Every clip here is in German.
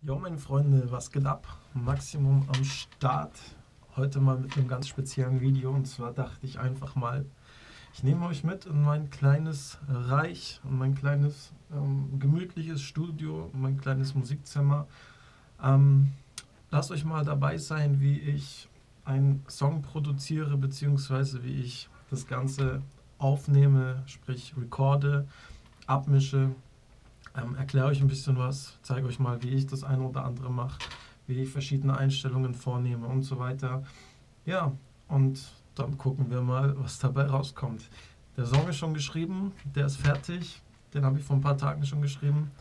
Jo, meine Freunde, was geht ab? Maximum am Start. Heute mal mit einem ganz speziellen Video. Und zwar dachte ich einfach mal, ich nehme euch mit in mein kleines Reich, in mein kleines gemütliches Studio, in mein kleines Musikzimmer. Lasst euch mal dabei sein, wie ich einen Song produziere, beziehungsweise wie ich das Ganze aufnehme, sprich recorde, abmische. Erkläre euch ein bisschen was, zeige euch mal, wie ich das eine oder andere mache, wie ich verschiedene Einstellungen vornehme und so weiter. Ja, und dann gucken wir mal, was dabei rauskommt. Der Song ist schon geschrieben, der ist fertig, den habe ich vor ein paar Tagen schon geschrieben.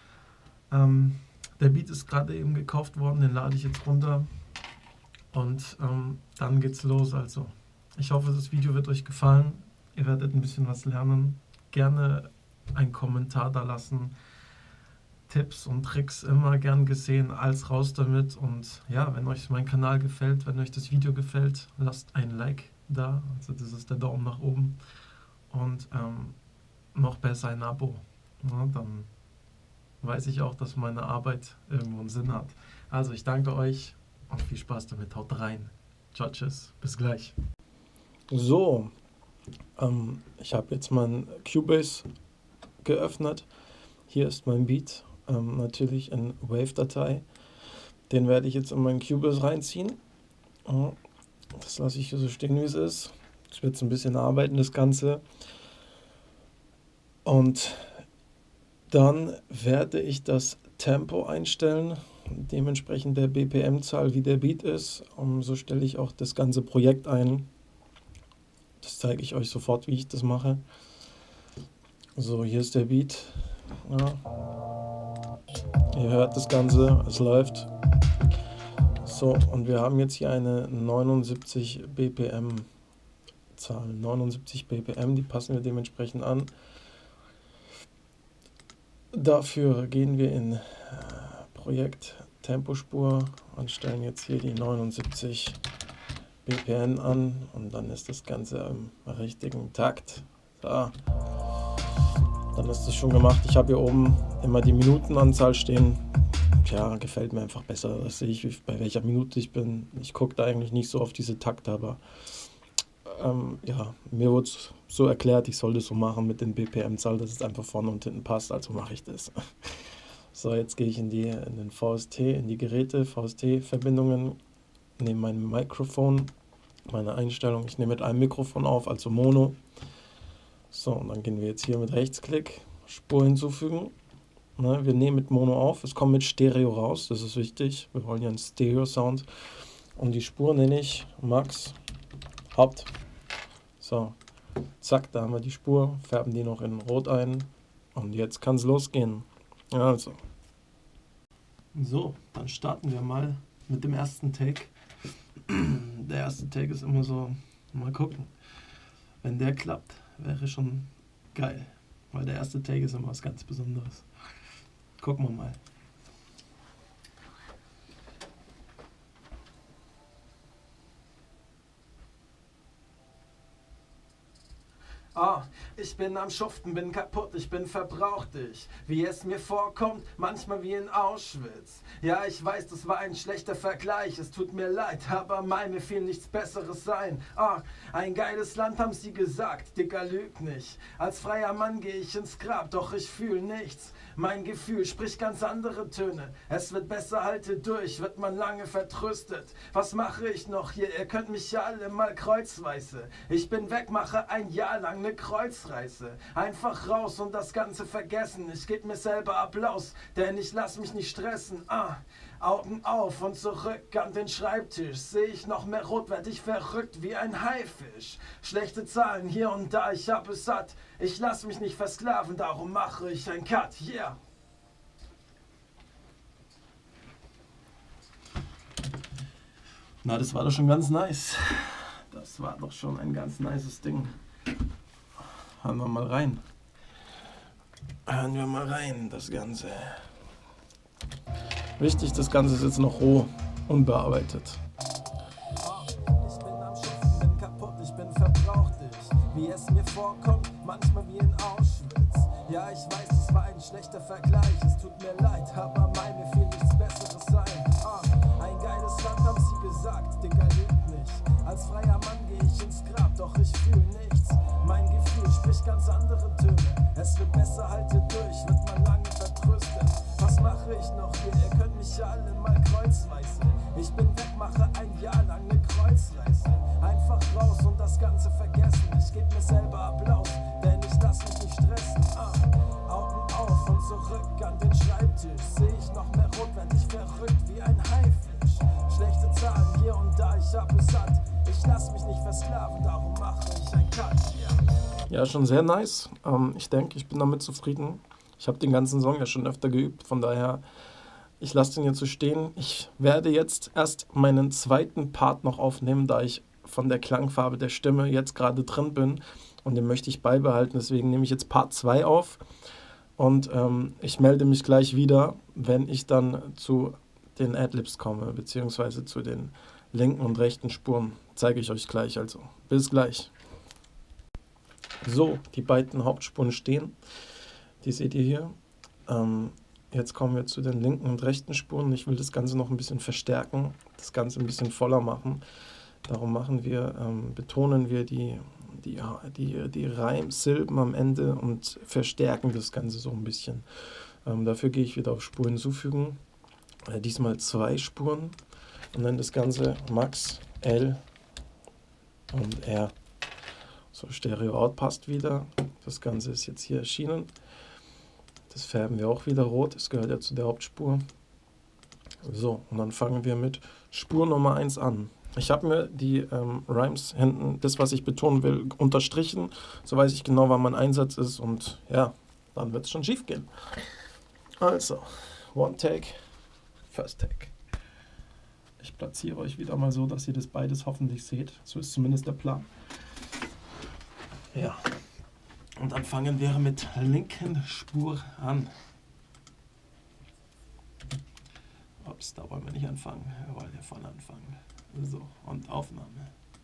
Der Beat ist gerade eben gekauft worden, den lade ich jetzt runter und dann geht's los. Also, ich hoffe, das Video wird euch gefallen, ihr werdet ein bisschen was lernen. Gerne einen Kommentar da lassen. Tipps und Tricks immer gern gesehen, als raus damit. Und ja, wenn euch mein Kanal gefällt, wenn euch das Video gefällt, lasst ein Like da. Also das ist der Daumen nach oben. Und noch besser ein Abo. Ja, dann weiß ich auch, dass meine Arbeit irgendwo einen Sinn hat. Also ich danke euch und viel Spaß damit. Haut rein. Ciao, tschüss. Bis gleich. So, ich habe jetzt mein Cubase geöffnet. Hier ist mein Beat, natürlich in Wave-Datei. Den werde ich jetzt in meinen Cubase reinziehen. Das lasse ich hier so stehen, wie es ist. Ich werde jetzt ein bisschen arbeiten, das Ganze. Und dann werde ich das Tempo einstellen, dementsprechend der BPM-Zahl, wie der Beat ist. So stelle ich auch das ganze Projekt ein. Das zeige ich euch sofort, wie ich das mache. So, hier ist der Beat. Ja. Ihr hört das Ganze, es läuft. So, und wir haben jetzt hier eine 79 BPM Zahl. 79 BPM, die passen wir dementsprechend an. Dafür gehen wir in Projekt Tempospur und stellen jetzt hier die 79 BPM an und dann ist das Ganze im richtigen Takt. So. Dann ist das schon gemacht. Ich habe hier oben immer die Minutenanzahl stehen. Tja, gefällt mir einfach besser. Das sehe ich, bei welcher Minute ich bin. Ich gucke da eigentlich nicht so auf diese Takte, aber ja, mir wurde es so erklärt, ich soll das so machen mit den BPM-Zahl, dass es einfach vorne und hinten passt, also mache ich das. So, jetzt gehe ich in den VST, in die Geräte, VST-Verbindungen, nehme mein Mikrofon, meine Einstellung. Ich nehme mit einem Mikrofon auf, also Mono. So, und dann gehen wir jetzt hier mit Rechtsklick, Spur hinzufügen. Ne, wir nehmen mit Mono auf, es kommt mit Stereo raus, das ist wichtig. Wir wollen ja einen Stereo-Sound. Und die Spur nenne ich Max Haupt. So, zack, da haben wir die Spur, färben die noch in Rot ein. Und jetzt kann es losgehen. Also. So, dann starten wir mal mit dem ersten Take. Der erste Take ist immer so, mal gucken. Wenn der klappt, wäre schon geil, weil der erste Take ist immer was ganz Besonderes. Gucken wir mal. Ich bin am Schuften, bin kaputt, ich bin verbraucht, wie es mir vorkommt, manchmal wie in Auschwitz. Ja, ich weiß, das war ein schlechter Vergleich, es tut mir leid, aber mir fiel nichts Besseres ein. Ein geiles Land haben sie gesagt, Dicker, lüg nicht. Als freier Mann gehe ich ins Grab, doch ich fühl nichts. Mein Gefühl spricht ganz andere Töne. Es wird besser, halte durch, wird man lange vertröstet. Was mache ich noch hier? Ihr könnt mich ja alle mal kreuzweise. Ich bin weg, mache ein Jahr lang ne Kreuzreise. Einfach raus und das Ganze vergessen. Ich geb mir selber Applaus, denn ich lass mich nicht stressen. Augen auf und zurück an den Schreibtisch. Sehe ich noch mehr rot, werd ich verrückt wie ein Haifisch. Schlechte Zahlen hier und da, ich hab es satt. Ich lass mich nicht versklaven, darum mache ich ein Cut, yeah. Na, das war doch schon ganz nice. Das war doch schon ein ganz nices Ding. Hören wir mal rein. Hören wir mal rein, das Ganze. Wichtig, das Ganze ist jetzt noch roh, unbearbeitet. Ich bin am Schiffen, bin kaputt, ich bin verbraucht, wie es mir vorkommt, manchmal wie in Auschwitz. Ja, ich weiß, es war ein schlechter Vergleich, es tut mir leid, aber mir fiel nichts Besseres mache ich noch hier? Ihr könnt mich alle mal kreuzweise. Ich bin weg, mache ein Jahr lang eine Kreuzreise. Einfach raus und das Ganze vergessen. Ich geb mir selber Applaus, denn ich lass mich nicht stressen. Augen auf und zurück an den Schreibtisch. Seh ich noch mehr rot, werd ich verrückt wie ein Haifisch. Schlechte Zahlen hier und da, ich hab es satt. Ich lass mich nicht versklaven, darum mache ich ein Cut. Ja, schon sehr nice. Ich denke, ich bin damit zufrieden. Ich habe den ganzen Song ja schon öfter geübt, von daher, ich lasse den jetzt so stehen. Ich werde jetzt erst meinen zweiten Part noch aufnehmen, da ich von der Klangfarbe der Stimme jetzt gerade drin bin und den möchte ich beibehalten. Deswegen nehme ich jetzt Part 2 auf und ich melde mich gleich wieder, wenn ich dann zu den Adlibs komme, beziehungsweise zu den linken und rechten Spuren. Zeige ich euch gleich, also bis gleich. So, die beiden Hauptspuren stehen. Die seht ihr hier. Jetzt kommen wir zu den linken und rechten Spuren. Ich will das Ganze noch ein bisschen verstärken, das Ganze ein bisschen voller machen. Darum betonen wir die Reimsilben am Ende und verstärken das Ganze so ein bisschen. Dafür gehe ich wieder auf Spur hinzufügen. Diesmal 2 Spuren und dann das Ganze Max, L und R. So, Stereo Out passt wieder. Das Ganze ist jetzt hier erschienen. Das färben wir auch wieder rot. Das gehört ja zu der Hauptspur. So, und dann fangen wir mit Spur Nummer 1 an. Ich habe mir die Rhymes hinten, das was ich betonen will, unterstrichen. So weiß ich genau, wann mein Einsatz ist und ja, dann wird es schon schief gehen. Also, One Take, First Take. Ich platziere euch wieder mal so, dass ihr das beides hoffentlich seht. So ist zumindest der Plan. Ja, und dann fangen wir mit linken Spur an. Ups, da wollen wir nicht anfangen, wir wollen hier vorne anfangen. So, und Aufnahme.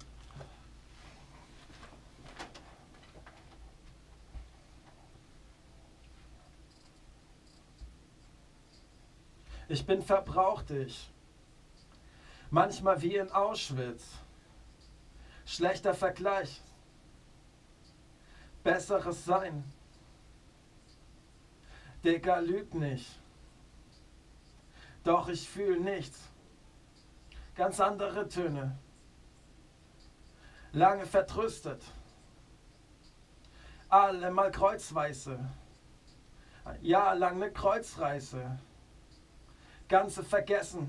Ich bin verbraucht, ich. Manchmal wie in Auschwitz. Schlechter Vergleich. Besseres Sein. Digga, lüg nicht. Doch ich fühl nichts. Ganz andere Töne. Lange vertröstet. Alle mal kreuzweise. Ja, lang ne Kreuzreise. Ganze vergessen.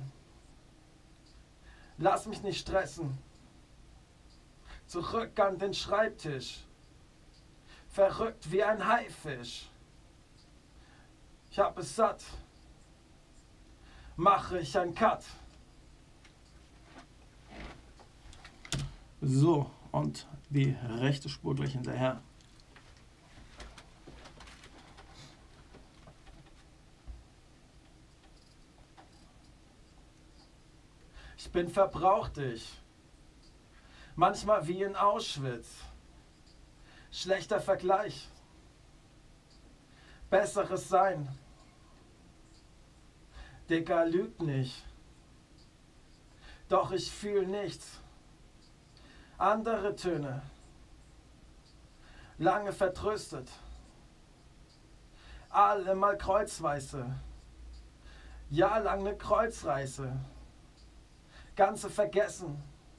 Lass mich nicht stressen. Zurück an den Schreibtisch. Verrückt wie ein Haifisch. Ich hab es satt. Mache ich ein Cut. So, und die rechte Spur gleich hinterher. Ich bin verbraucht, ich. Manchmal wie in Auschwitz. Schlechter Vergleich. Besseres Sein. Digga, lügt nicht. Doch ich fühl nichts. Andere Töne. Lange vertröstet. Alle mal kreuzweise. Ja, lang ne Kreuzreise. Ganze vergessen.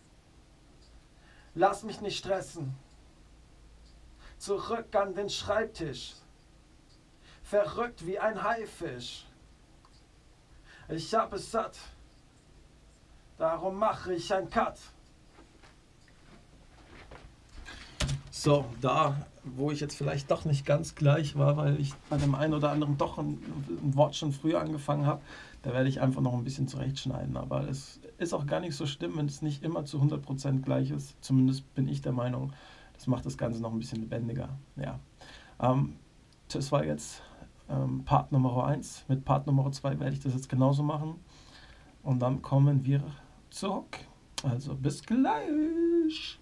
Lass mich nicht stressen. Zurück an den Schreibtisch. Verrückt wie ein Haifisch. Ich hab es satt. Darum mache ich ein Cut. So, da, wo ich jetzt vielleicht doch nicht ganz gleich war, weil ich bei dem einen oder anderen doch ein Wort schon früher angefangen habe, da werde ich einfach noch ein bisschen zurechtschneiden. Aber es ist auch gar nicht so schlimm, wenn es nicht immer zu 100% gleich ist. Zumindest bin ich der Meinung, das macht das Ganze noch ein bisschen lebendiger. Ja. Das war jetzt Part Nummer 1. Mit Part Nummer 2 werde ich das jetzt genauso machen. Und dann kommen wir zurück. Also bis gleich.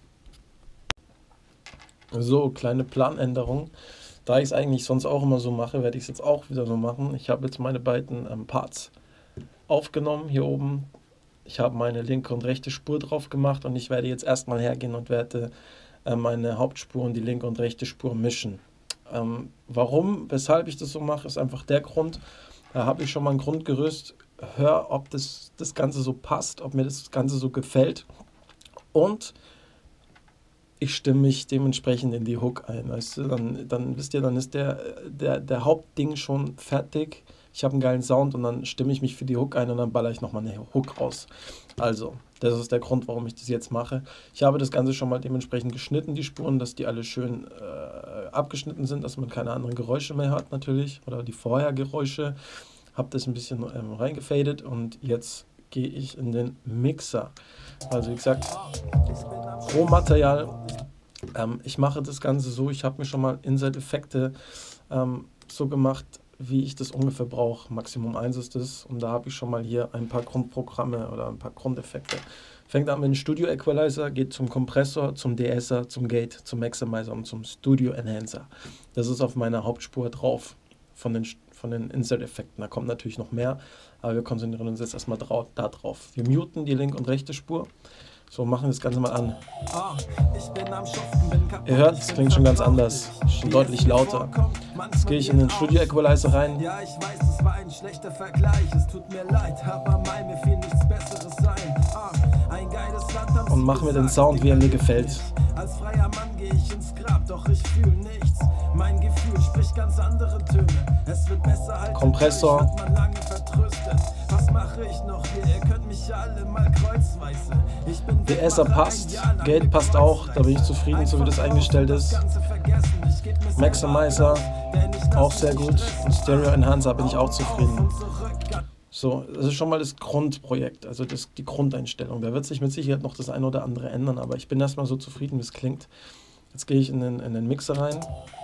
So, kleine Planänderung. Da ich es eigentlich sonst auch immer so mache, werde ich es jetzt auch wieder so machen. Ich habe jetzt meine beiden Parts aufgenommen hier oben. Ich habe meine linke und rechte Spur drauf gemacht und ich werde jetzt erstmal hergehen und werde meine Hauptspur und die linke und rechte Spur mischen. Warum, weshalb ich das so mache, ist einfach der Grund, Da habe ich schon mal ein Grundgerüst, hör, ob das Ganze so passt, ob mir das Ganze so gefällt und ich stimme mich dementsprechend in die Hook ein, weißt du, dann wisst ihr, dann ist der Hauptding schon fertig, ich habe einen geilen Sound und dann stimme ich mich für die Hook ein und dann baller ich nochmal eine Hook raus. Also, das ist der Grund, warum ich das jetzt mache. Ich habe das Ganze schon mal dementsprechend geschnitten, die Spuren, dass die alle schön abgeschnitten sind, dass man keine anderen Geräusche mehr hat natürlich, oder die Vorhergeräusche. Habe das ein bisschen reingefadet und jetzt gehe ich in den Mixer. Also wie gesagt, Rohmaterial. Ich mache das Ganze so, ich habe mir schon mal Inside-Effekte so gemacht, wie ich das ungefähr brauche. Maximum 1 ist das und da habe ich schon mal hier ein paar Grundprogramme oder ein paar Grundeffekte. Fängt an mit dem Studio Equalizer, geht zum Kompressor, zum De-Esser, zum Gate, zum Maximizer und zum Studio Enhancer. Das ist auf meiner Hauptspur drauf von den Insert-Effekten. Da kommt natürlich noch mehr, aber wir konzentrieren uns jetzt erstmal da drauf. Wir muten die linke und rechte Spur. So, machen wir das Ganze mal an. Ihr hört, es klingt schon ganz anders, schon deutlich lauter. Jetzt gehe ich in den Studio Equalizer rein. Ja, ich weiß, das war ein schlechter Vergleich. Es tut mir leid, aber mir fiel nichts Besseres sein. Ein geiles Land haben und mache mir den Sound, wie er mir gefällt. Als freier Mann gehe ich ins Grab, doch ich fühle nichts. Mein Gefühl spricht ganz andere Töne. Es wird besser halt Kompressor. wird man lange vertröstet. Was mache ich noch hier? Ihr könnt mich ja alle mal kreuzweise. Ich bin De-Esser passt, Gate passt auch, da bin ich zufrieden, so wie das eingestellt ist. Maximizer auch sehr gut und Stereo Enhancer bin ich auch zufrieden. So, das ist schon mal das Grundprojekt, also die Grundeinstellung. Da wird sich mit Sicherheit noch das eine oder andere ändern, aber ich bin erstmal so zufrieden, wie es klingt. Jetzt gehe ich in den Mixer rein.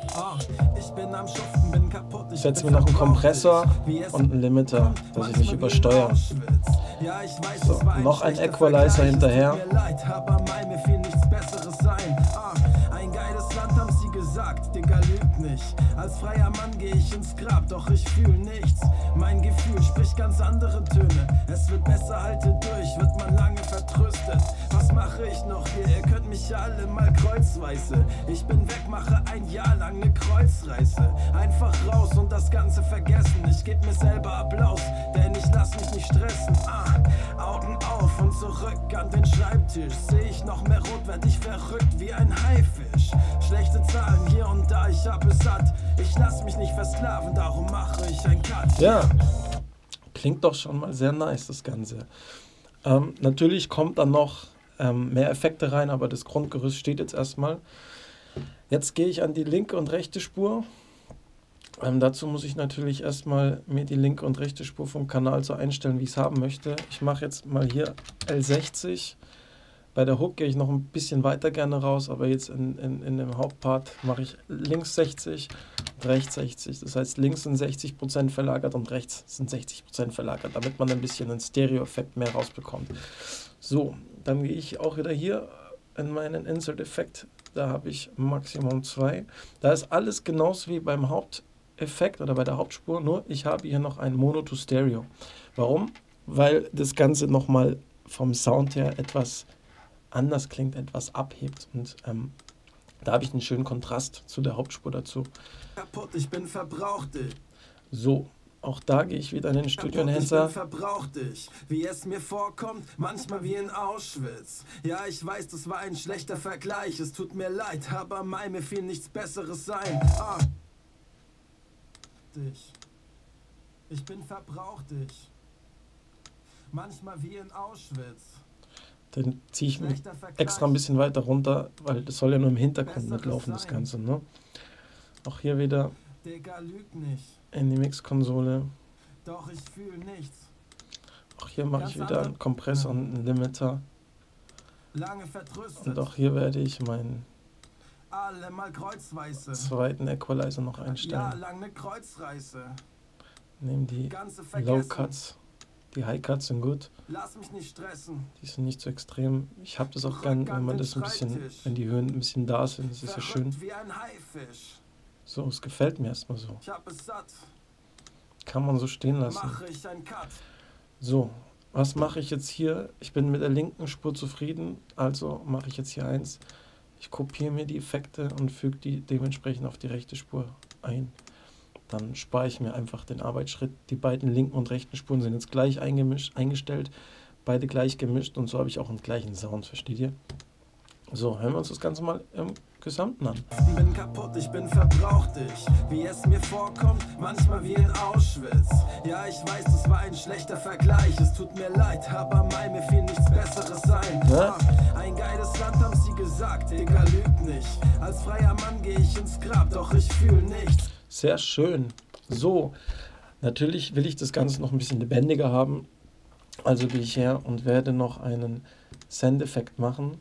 Ich setze mir noch einen Kompressor und einen Limiter, dass ich nicht übersteuere. So, noch ein Equalizer hinterher. Ein geiles Land haben sie gesagt, Digga, lügt nicht. Als freier Mann gehe ich ins Grab, doch ich fühle nichts. Mein Gefühl spricht ganz andere Töne. Es wird besser, halte durch, wird man lange vertröstet. Was mache ich noch hier? Ihr könnt mich ja alle mal kreuzweise. Ich bin weg, mache ein Jahr lang ne Kreuzreise. Einfach raus und das Ganze vergessen. Ich geb mir selber Applaus, denn ich lass mich nicht stressen. Augen auf und zurück an den Schreibtisch. Seh ich noch mehr rot, werd ich verrückt wie ein Haifisch. Schlechte Zahlen hier und da, ich hab es satt. Ich lass mich nicht versklaven, darum mache ich ein Cut. Ja, klingt doch schon mal sehr nice, das Ganze. Natürlich kommt dann noch mehr Effekte rein, aber das Grundgerüst steht jetzt erstmal. Jetzt gehe ich an die linke und rechte Spur. Dazu muss ich natürlich erstmal mir die linke und rechte Spur vom Kanal so einstellen, wie ich es haben möchte. Ich mache jetzt mal hier L60. Bei der Hook gehe ich noch ein bisschen weiter gerne raus, aber jetzt in dem Hauptpart mache ich links 60 und rechts 60. Das heißt, links sind 60% verlagert und rechts sind 60% verlagert, damit man ein bisschen einen Stereo-Effekt mehr rausbekommt. So, dann gehe ich auch wieder hier in meinen Insert-Effekt. Da habe ich Maximum 2. Da ist alles genauso wie beim Haupteffekt oder bei der Hauptspur, nur ich habe hier noch ein Mono to Stereo. Warum? Weil das Ganze nochmal vom Sound her etwas anders klingt, etwas abhebt und da habe ich einen schönen Kontrast zu der Hauptspur dazu. Kaputt, ich bin verbraucht. So, auch da gehe ich wieder in den Studio Enhancer. Ich bin verbraucht, wie es mir vorkommt, manchmal wie in Auschwitz. Ja, ich weiß, das war ein schlechter Vergleich, es tut mir leid, aber mir fiel nichts Besseres sein. Ich bin verbraucht, manchmal wie in Auschwitz. Den ziehe ich extra ein bisschen weiter runter, weil das soll ja nur im Hintergrund mitlaufen, das Ganze. Ne? Auch hier wieder in die Mix-Konsole. Doch ich fühle nichts. Auch hier mache ich wieder einen Kompressor und einen Limiter. Lange vertröstet. Und auch hier werde ich meinen alle mal kreuzweise. Zweiten Equalizer noch einstellen. Ja, lange Kreuzreise. Nehmen die Low Cuts. Die High Cuts sind gut. Lass mich nicht stressen. Die sind nicht so extrem. Ich habe das auch gern, wenn man das ein bisschen, wenn die Höhen ein bisschen da sind. Das ist ja schön. Wie ein Haifisch. So, es gefällt mir erstmal so. Ich hab es satt. Kann man so stehen lassen. Mache ich einen Cut. So, was mache ich jetzt hier? Ich bin mit der linken Spur zufrieden, also mache ich jetzt hier eins. Ich kopiere mir die Effekte und füge die dementsprechend auf die rechte Spur ein. dann spare ich mir einfach den Arbeitsschritt. Die beiden linken und rechten Spuren sind jetzt gleich eingestellt, beide gleich gemischt und so habe ich auch einen gleichen Sound, versteht ihr? So, hören wir uns das Ganze mal im Gesamten an. Ich bin kaputt, ich bin verbraucht, wie es mir vorkommt, manchmal wie in Auschwitz. Ja, ich weiß, das war ein schlechter Vergleich, es tut mir leid, aber mir fiel nichts Besseres ein. Ja? Ein geiles Land, haben sie gesagt, Digga, lügt nicht. Als freier Mann gehe ich ins Grab, doch ich fühle nichts. Sehr schön. So, natürlich will ich das Ganze noch ein bisschen lebendiger haben, also gehe ich her und werde noch einen Sendeffekt machen.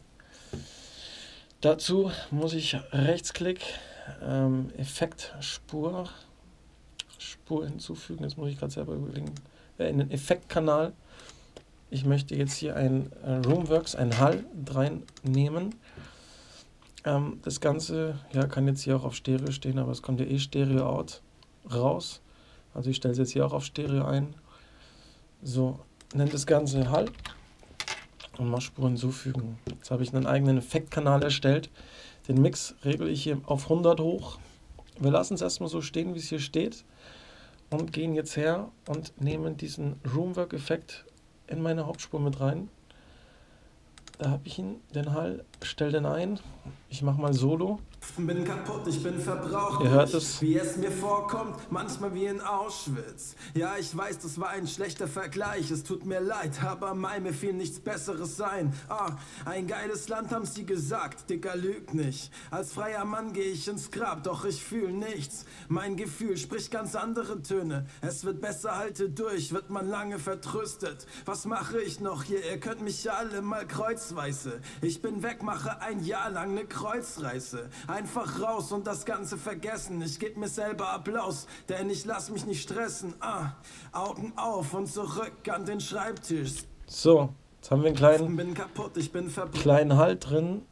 Dazu muss ich Rechtsklick, Effektspur, Spur hinzufügen. Das muss ich gerade selber überlegen. In den Effektkanal. Ich möchte jetzt hier ein Roomworks, ein Hall reinnehmen. Das Ganze kann jetzt hier auch auf Stereo stehen, aber es kommt ja Stereo out raus. Also ich stelle es jetzt hier auch auf Stereo ein. So, nenne das Ganze Hall. Und mal Spuren hinzufügen. Jetzt habe ich einen eigenen Effektkanal erstellt. Den Mix regle ich hier auf 100 hoch. Wir lassen es erstmal so stehen, wie es hier steht. Und gehen jetzt her und nehmen diesen Roomwork-Effekt in meine Hauptspur mit rein. Da habe ich ihn, den Hall, stelle den ein. Ich mache mal Solo. Bin kaputt, ich bin verbraucht. Ihr hört es. Wie es mir vorkommt, manchmal wie in Auschwitz. Ja, ich weiß, das war ein schlechter Vergleich. Es tut mir leid, aber mir fiel nichts Besseres ein. Ein geiles Land, haben sie gesagt. Dicker, lügt nicht. Als freier Mann gehe ich ins Grab, doch ich fühle nichts. Mein Gefühl spricht ganz andere Töne. Es wird besser, halte durch, wird man lange vertröstet. Was mache ich noch hier? Ihr könnt mich ja alle mal kreuzweise. Ich bin weg, mache ein Jahr lang eine Kreuzreise. Einfach raus und das Ganze vergessen. Ich gebe mir selber Applaus, denn ich lass mich nicht stressen. Augen auf und zurück an den Schreibtisch. So, jetzt haben wir einen Bin kaputt, ich bin kleinen Halt drin.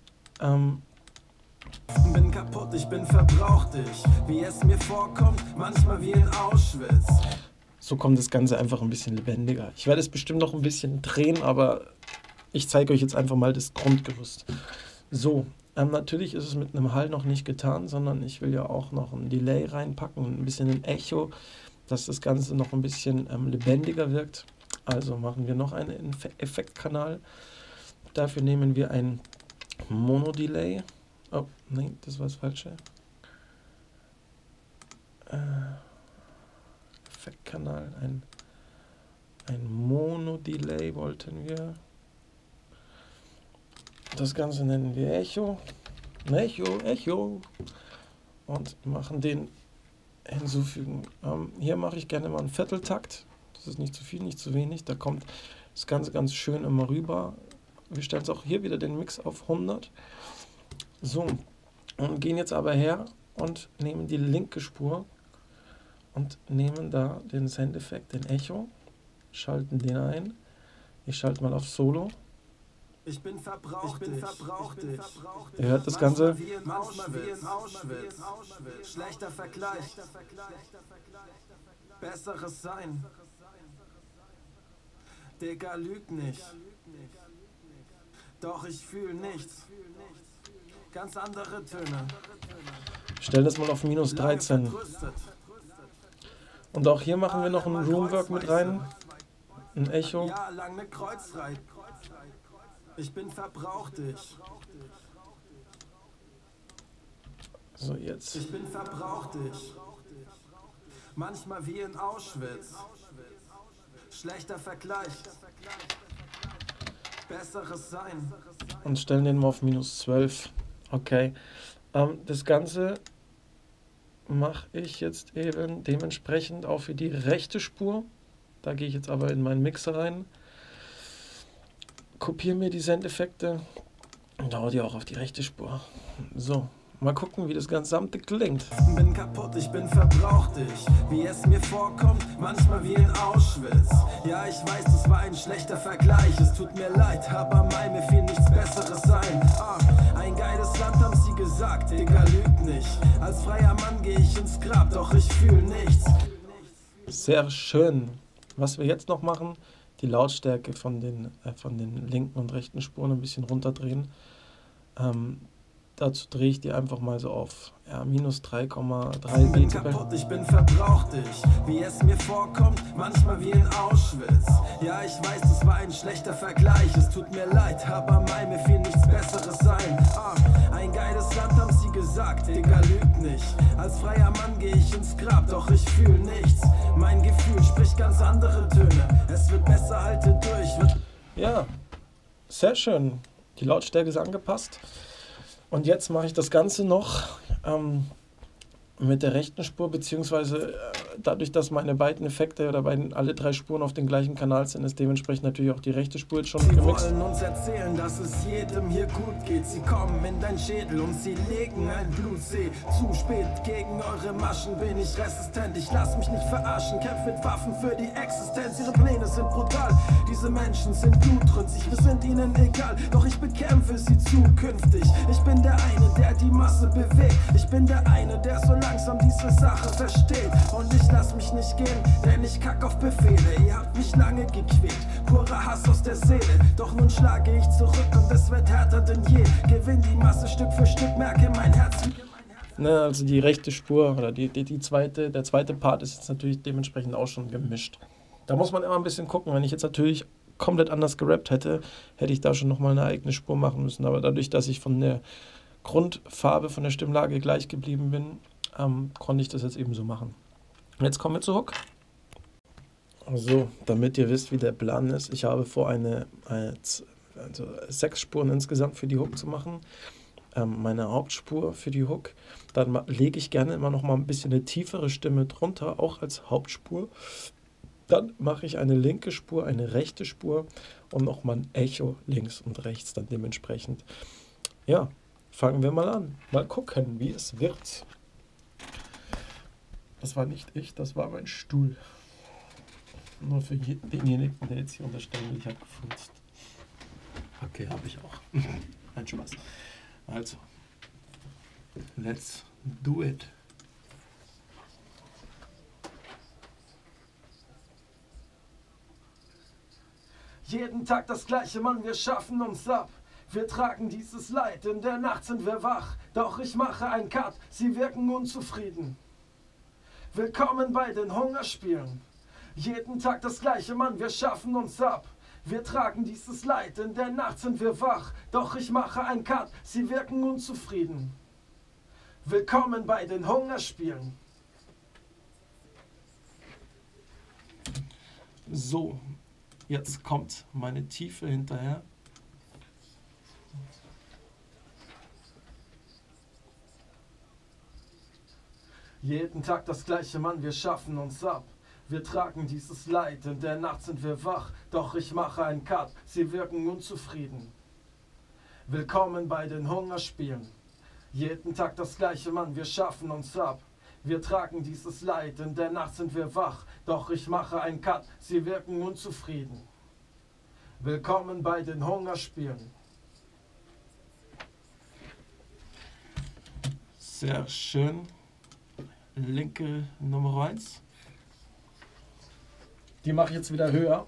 Bin kaputt, ich bin verbraucht, wie es mir vorkommt, manchmal wie in Auschwitz. So kommt das Ganze einfach ein bisschen lebendiger. Ich werde es bestimmt noch ein bisschen drehen, aber ich zeige euch jetzt einfach mal das Grundgerüst. So, natürlich ist es mit einem Hall noch nicht getan, sondern ich will ja auch noch ein Delay reinpacken, ein bisschen ein Echo, dass das Ganze noch ein bisschen lebendiger wirkt. Also machen wir noch einen Effektkanal. Dafür nehmen wir ein Mono-Delay. Oh, nein, das war das Falsche. Effektkanal, ein Mono-Delay wollten wir. Das Ganze nennen wir Echo. Echo. Und machen den hinzufügen. Hier mache ich gerne mal einen Vierteltakt. Das ist nicht zu viel, nicht zu wenig. Da kommt das Ganze ganz schön immer rüber. Wir stellen es auch hier wieder den Mix auf 100. So, und gehen jetzt aber her und nehmen die linke Spur und nehmen da den Sendeffekt, den Echo, schalten den ein. Ich schalte mal auf Solo. Ich bin verbraucht. Ihr hört das Ganze. Manchmal wie in Auschwitz. Schlechter Vergleich. Besseres Sein. Digga, lügt nicht. Doch ich fühle nichts. Ganz andere Töne. Stellen das mal auf minus 13. Und auch hier machen wir noch ein Roomwork mit rein. Ein Echo. Ja, lange Kreuzreit. Ich bin verbraucht. So, jetzt. Ich bin verbraucht. Manchmal wie in Auschwitz. Schlechter Vergleich. Besseres Sein. Und stellen den mal auf minus 12. Okay. Das Ganze mache ich jetzt eben dementsprechend auch für die rechte Spur. Da gehe ich jetzt aber in meinen Mixer rein. Kopiere mir die Sendeffekte und haue die auch auf die rechte Spur. So, mal gucken, wie das Gesamte klingt. Bin kaputt, ich bin verbraucht, wie es mir vorkommt, manchmal wie in Auschwitz. Ja, ich weiß, das war ein schlechter Vergleich, es tut mir leid, aber mir fiel nichts Besseres ein. Ein geiles Land, haben sie gesagt, Digga, lügt nicht. Als freier Mann gehe ich ins Grab, doch ich fühle nichts. Sehr schön. Was wir jetzt noch machen, die Lautstärke von den linken und rechten Spuren ein bisschen runterdrehen. dazu drehe ich die einfach mal so auf minus 3,3 Ich bin Dezibel. kaputt, ich bin verbraucht, wie es mir vorkommt, manchmal wie in Auschwitz. Ja, ich weiß, das war ein schlechter Vergleich, es tut mir leid, aber mir fiel nichts Besseres ein. Ein geiles Land, haben sie gesagt, Digga, lüg nicht. Als freier Mann gehe ich ins Grab, doch ich fühl nichts. Mein Gefühl spricht ganz andere Töne, es wird besser, halte durch. Ja, sehr schön. Die Lautstärke ist angepasst. Und jetzt mache ich das Ganze noch mit der rechten Spur, beziehungsweise dadurch, dass meine beiden Effekte oder alle 3 Spuren auf dem gleichen Kanal sind, ist dementsprechend natürlich auch die rechte Spur jetzt schon gemixt. Sie wollen uns erzählen, dass es jedem hier gut geht. Sie kommen in dein Schädel und sie legen ein Blutsee. Zu spät, gegen eure Maschen bin ich resistent. Ich lass mich nicht verarschen, kämpf mit Waffen für die Existenz. Ihre Pläne sind brutal, diese Menschen sind blutrünstig. Wir sind ihnen egal, doch ich bekämpfe sie zukünftig. Ich bin der eine, der die Masse bewegt. Ich bin der eine, der so langsam diese Sache versteht. Und ich lass mich nicht gehen, denn ich kack auf Befehle. Ihr habt mich lange gequält, purer Hass aus der Seele. Doch nun schlage ich zurück und es wird härter denn je. Gewinn die Masse Stück für Stück, merke mein Herz. Ne, also die rechte Spur oder der zweite Part ist jetzt natürlich dementsprechend auch schon gemischt. Da muss man immer ein bisschen gucken. Wenn ich jetzt natürlich komplett anders gerappt hätte, hätte ich da schon nochmal eine eigene Spur machen müssen. Aber dadurch, dass ich von der Grundfarbe, von der Stimmlage gleich geblieben bin, konnte ich das jetzt eben so machen. Jetzt kommen wir zur Hook. So, damit ihr wisst, wie der Plan ist. Ich habe vor, 6 Spuren insgesamt für die Hook zu machen. Meine Hauptspur für die Hook. Dann lege ich gerne immer noch mal ein bisschen eine tiefere Stimme drunter, auch als Hauptspur. Dann mache ich eine linke Spur, eine rechte Spur und nochmal ein Echo links und rechts dann dementsprechend. Ja, fangen wir mal an. Mal gucken, wie es wird. Das war nicht ich, das war mein Stuhl. Nur für denjenigen, der jetzt hier unterstellen will, ich habe gefurzt. Okay, habe ich auch. Ein Spaß. Also, let's do it. Jeden Tag das gleiche, Mann, wir schaffen uns ab. Wir tragen dieses Leid, in der Nacht sind wir wach. Doch ich mache einen Cut, sie wirken unzufrieden. Willkommen bei den Hungerspielen. Jeden Tag das gleiche, Mann, wir schaffen uns ab. Wir tragen dieses Leid, in der Nacht sind wir wach. Doch ich mache einen Cut, sie wirken unzufrieden. Willkommen bei den Hungerspielen. So, jetzt kommt meine Tiefe hinterher. Jeden Tag das gleiche, Mann, wir schaffen uns ab. Wir tragen dieses Leid, in der Nacht sind wir wach. Doch ich mache einen Cut, sie wirken unzufrieden. Willkommen bei den Hungerspielen. Jeden Tag das gleiche, Mann, wir schaffen uns ab. Wir tragen dieses Leid, in der Nacht sind wir wach. Doch ich mache einen Cut, sie wirken unzufrieden. Willkommen bei den Hungerspielen. Sehr schön. Linke Nummer 1. Die mache ich jetzt wieder höher.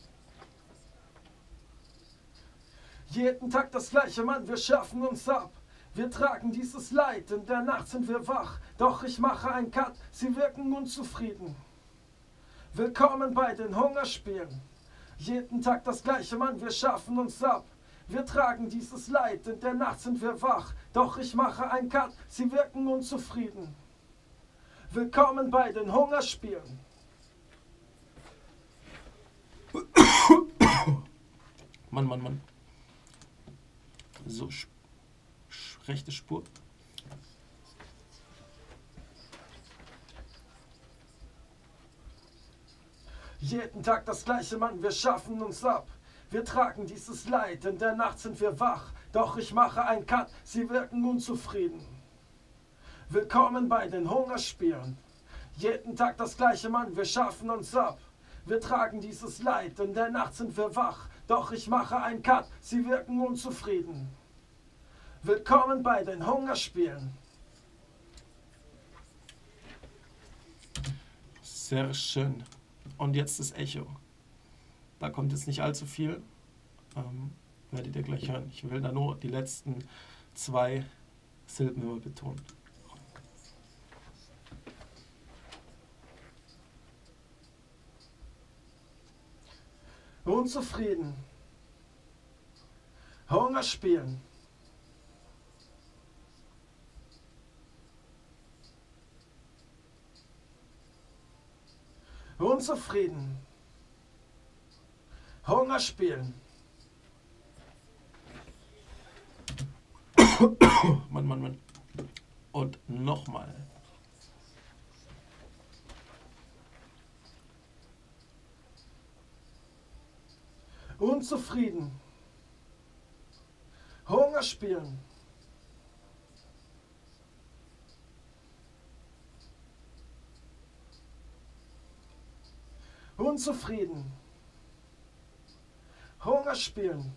Jeden Tag das gleiche, Mann, wir schaffen uns ab. Wir tragen dieses Leid, in der Nacht sind wir wach. Doch ich mache einen Cut, sie wirken unzufrieden. Willkommen bei den Hungerspielen. Jeden Tag das gleiche, Mann, wir schaffen uns ab. Wir tragen dieses Leid, in der Nacht sind wir wach. Doch ich mache einen Cut, sie wirken unzufrieden. Willkommen bei den Hungerspielen. Mann. So, rechte Spur. Jeden Tag das gleiche, Mann, wir schaffen uns ab. Wir tragen dieses Leid, in der Nacht sind wir wach. Doch ich mache einen Cut, sie wirken unzufrieden. Willkommen bei den Hungerspielen. Jeden Tag das gleiche, Mann, wir schaffen uns ab. Wir tragen dieses Leid, in der Nacht sind wir wach. Doch ich mache einen Cut, sie wirken unzufrieden. Willkommen bei den Hungerspielen. Sehr schön. Und jetzt das Echo. Da kommt jetzt nicht allzu viel. Werdet ihr gleich hören. Ich will da nur die letzten 2 Silben immer betonen. Unzufrieden. Hunger spielen. Unzufrieden. Hunger spielen. Mann. Und nochmal. Unzufrieden. Hunger spielen. Unzufrieden. Hunger spielen.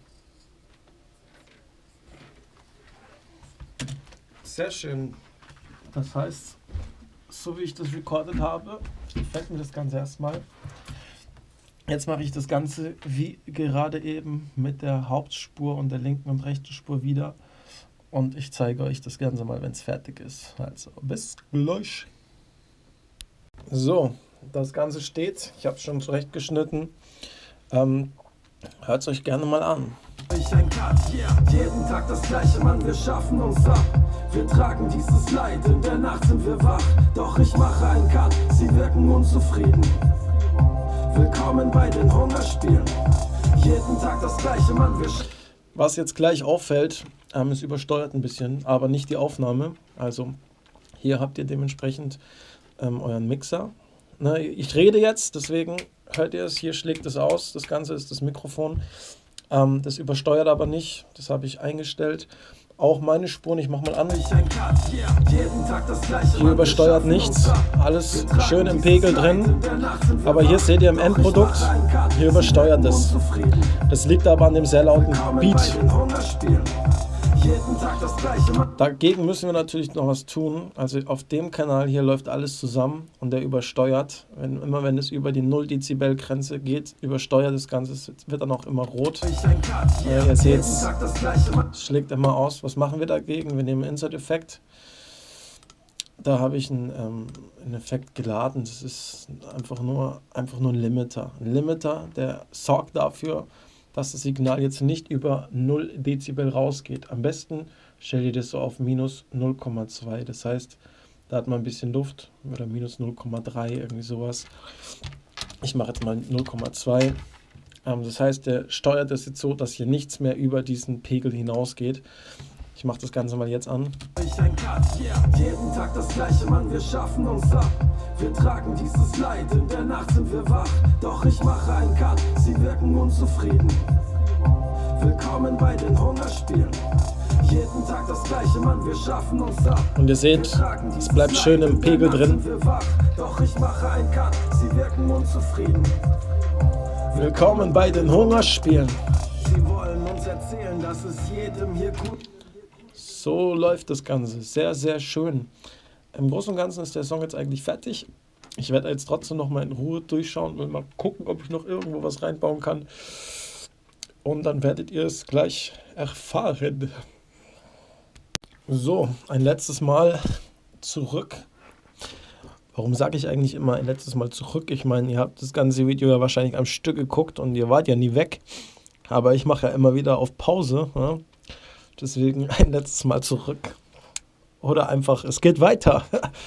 Sehr schön. Das heißt, so wie ich das recorded habe, gefällt mir das Ganze erstmal. Jetzt mache ich das Ganze wie gerade eben mit der Hauptspur und der linken und rechten Spur wieder. Und ich zeige euch das Ganze mal, wenn es fertig ist. Also bis gleich. So, das Ganze steht. Ich habe es schon zurechtgeschnitten. Hört es euch gerne mal an. Ich ein Cut, yeah. Jeden Tag das gleiche, Mann, wir schaffen uns ab. Wir tragen dieses Leid, in der Nacht sind wir wach. Doch ich mache einen Cut, sie wirken unzufrieden. Willkommen bei den Hungerspielen. Jeden Tag das gleiche, Mann, wir... Was jetzt gleich auffällt, es übersteuert ein bisschen, aber nicht die Aufnahme. Also hier habt ihr dementsprechend euren Mixer. Na, ich rede jetzt, deswegen hört ihr es, hier schlägt es aus. Das Ganze ist das Mikrofon. Das übersteuert aber nicht, das habe ich eingestellt. Auch meine Spuren, ich mache mal an. Hier übersteuert nichts, alles schön im Pegel drin. Aber hier seht ihr im Endprodukt, hier übersteuert es. Das liegt aber an dem sehr lauten Beat. Dagegen müssen wir natürlich noch was tun. Also auf dem Kanal hier läuft alles zusammen und der übersteuert. Immer wenn es über die 0 Dezibel Grenze geht, übersteuert das Ganze. Es wird dann auch immer rot. Ihr seht es schlägt immer aus. Was machen wir dagegen? Wir nehmen Insert-Effekt. Da habe ich einen Effekt geladen. Das ist einfach nur ein Limiter. Ein Limiter, der sorgt dafür, dass das Signal jetzt nicht über 0 Dezibel rausgeht. Am besten stellt ihr das so auf minus 0,2. Das heißt, da hat man ein bisschen Luft oder minus 0,3, irgendwie sowas. Ich mache jetzt mal 0,2. Das heißt, der steuert das jetzt so, dass hier nichts mehr über diesen Pegel hinausgeht. Ich mache das Ganze mal jetzt an. Jeden Tag das gleiche, Mann, wir schaffen uns ab. Wir tragen dieses Leid, in der Nacht sind wir wach. Doch ich mache einen Cut, sie wirken unzufrieden. Willkommen bei den Hungerspielen. Jeden Tag das gleiche, Mann, wir schaffen uns ab. Und ihr seht, es bleibt schön im Pegel drin. Doch ich mache einen Cut, sie wirken unzufrieden. Willkommen bei den Hungerspielen. Sie wollen uns erzählen, dass es jedem hier gut ist. So läuft das Ganze. Sehr, sehr schön. Im Großen und Ganzen ist der Song jetzt eigentlich fertig. Ich werde jetzt trotzdem noch mal in Ruhe durchschauen und mal gucken, ob ich noch irgendwo was reinbauen kann. Und dann werdet ihr es gleich erfahren. So, ein letztes Mal zurück. Warum sage ich eigentlich immer ein letztes Mal zurück? Ich meine, ihr habt das ganze Video ja wahrscheinlich am Stück geguckt und ihr wart ja nie weg. Aber ich mache ja immer wieder auf Pause. Ja? Deswegen ein letztes Mal zurück. Oder einfach, es geht weiter.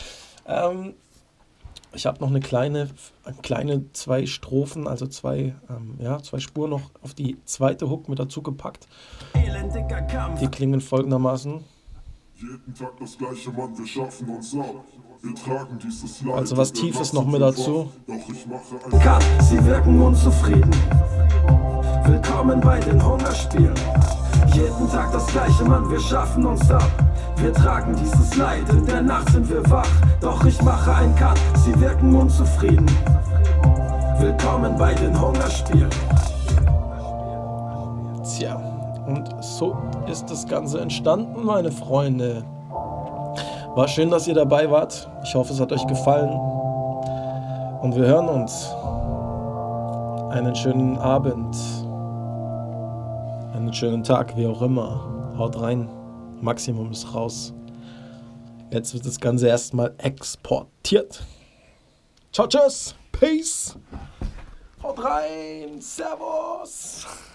Ich habe noch eine kleine 2 Strophen, also zwei Spuren noch auf die zweite Hook mit dazu gepackt. Die klingen folgendermaßen. Jeden Tag das gleiche, Mann, wir schaffen uns ab. Wir tragen dieses Leid. Also was Tiefes noch mit dazu. Doch ich mache ein Cut, sie wirken unzufrieden. Willkommen bei den Hungerspielen. Jeden Tag das gleiche, Mann, wir schaffen uns ab. Wir tragen dieses Leid, in der Nacht sind wir wach. Doch ich mache einen Cut, sie wirken unzufrieden. Willkommen bei den Hungerspielen. Tja, und so ist das Ganze entstanden, meine Freunde. War schön, dass ihr dabei wart. Ich hoffe, es hat euch gefallen. Und wir hören uns. Einen schönen Abend. Einen schönen Tag, wie auch immer. Haut rein. Maximum ist raus. Jetzt wird das Ganze erstmal exportiert. Ciao, tschüss, peace, haut rein, servus.